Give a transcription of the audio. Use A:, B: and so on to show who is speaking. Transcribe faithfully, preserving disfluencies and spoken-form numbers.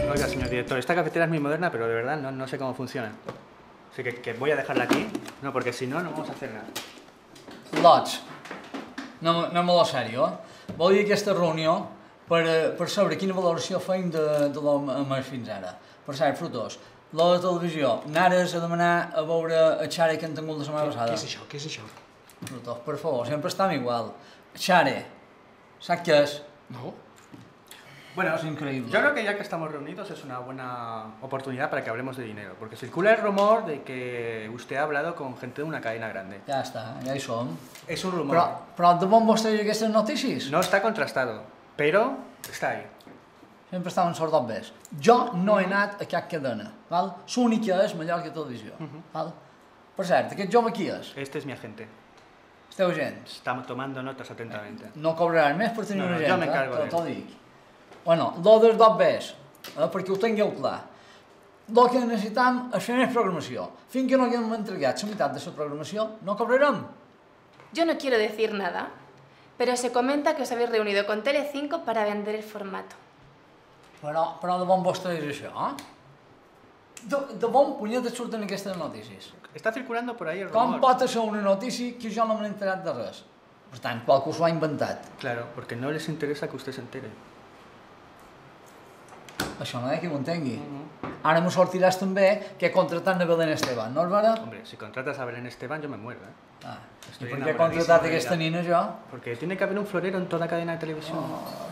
A: Oiga, señor director, esta cafetera es muy moderna, pero de verdad no, no sé cómo funciona. Así que, que voy a dejarla aquí, no, porque si no, no vamos a hacer nada.
B: Lots, anem, anem a lo sèrio, eh? Vol dir aquesta reunió per, per saber quina valoració feim de, de l'home fins ara. Per cert, Frutos, lo de televisió, anares a demanar a veure a Xare que han tingut la setmana passada?
C: Què és això? Què és això?
B: Frutos, per favor, sempre estem igual. Xare, saps què és?
C: No.
A: Bueno,
B: es increíble.
A: Yo creo que ya que estamos reunidos es una buena oportunidad para que hablemos de dinero, porque circula el rumor de que usted ha hablado con gente de una cadena grande.
B: Ja està, ja hi som.
A: Es un rumor.
B: Però, però de bon vos traig aquestes notícies?
A: No está contrastado, pero está ahí.
B: Sempre estaven sordos bes. Jo no he anat a cap cadena, val? L'únic que és Mallorca Televisió, val? Per cert, aquest jove qui és?
A: Este es mi agente.
B: Esteu gens?
A: Estamos tomando notas atentamente.
B: No cobraràs més per tenir
A: No, no,
B: una
A: jo
B: gent,
A: m'encargo
B: eh?
A: d'ell.
B: T'ho dic. Bueno, lo dels dos bes, eh? Perquè ho tingueu clar. El que necessitam és fer més programació. Fins que no haguem entregat la meitat de la programació, no cobrarem.
D: Yo no quiero decir nada, pero se comenta que os habéis reunido con Telecinco para vender el formato.
B: Però, però de bon vostre és això, eh? De, de bon punyet et surten aquestes notícies.
A: Está circulando por ahí el
B: Com
A: rumor.
B: pot ser una notícia que jo no me n'he enterat de res? Per tant, qualcú s'ho ha inventat.
A: Claro, porque no les interesa que usted se entere.
B: Això no hi ha qui ho entengui. Ara m'ho sortiràs també que he contratat a Belén Esteban, no és vera?
A: Hombre, si contratas a Belén Esteban yo me muero, ¿eh?
B: Ah, i
A: Estoy
B: per què he
A: enamoradísimo
B: contratat
A: de
B: aquesta
A: ella.
B: nina jo?
A: Porque tiene que haber un florero en toda cadena de televisión.
B: Oh,